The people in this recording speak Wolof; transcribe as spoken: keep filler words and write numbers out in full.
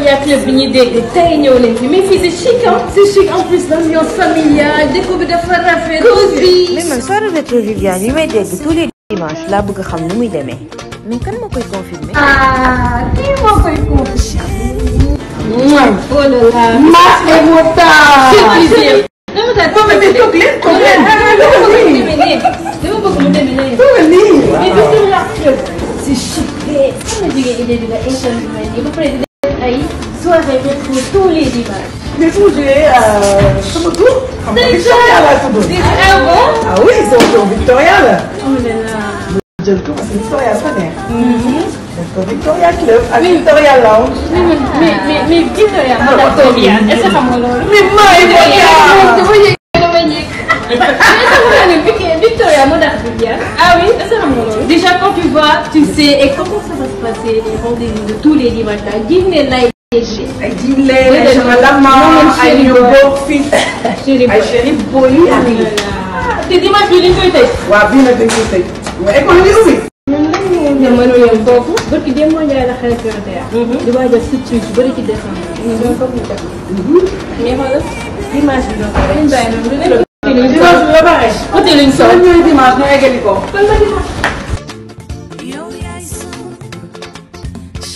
Victoria Club bi ñuy dégg tey ñëw nañ fi mais fii c'est chic hein. C'est chic en plus l'ambiance familiale déco bi dafa rafet. cosy. mais man soirée rétro Viviane yi may dégg tous les dimanches laa bëgg a xam nu muy demee mais kan moo koy confirmer. ah kii moo koy confirmer. oh là là. Mas et Mouta. c'est plaisir. dama taal toog leen toog leen toog leen. dama bëgg mu demee nee. dama bëgg mu demee nee. toog leen mais Victoria Club c'est chic de. xam nga jigéen idée bi la émission bi may nii ba pare di def ay soirée rétro tous les dimanches. mais fu mu jógee sama tur. xam nga Victoria laa tudd. ah bon. ah oui sama tur Victoria la. oh là là. jël ko parce que Victoria dafa neex. def ko Victoria Club ak Victoria Lounge. mais mais mais Victoria moo tax Victoria est-ce que xam nga loolu. mais maa ngi dama yëg dama yëg. mais Victoria moo tax Viviane. ah oui est-ce que xam nga loolu. déjà quand tu vois tu sais et comment ça va se passer les rendez-vous de tous les dimanches là Jinne lay léger. ay Jinne ay Chamalama ay ñoom bokk fii. ay Chérif Boy ak te dimanche bi dañ koy tëj. waaw bii nag dañ koy tëj. mais école bi ubbi. ñun mën nañu yem foofu. parce que démb Ndiaye la xarit Kër di waaj a surprise yu bëri ci décembre. ñun foog ñu def. mais xoolal dimanche bi doon ko rek. ñu bàyyi noonu lu nekk. dimanche bi la bare. côté luñ sol. dimanche ñu eggali ko. kon ba dimanche.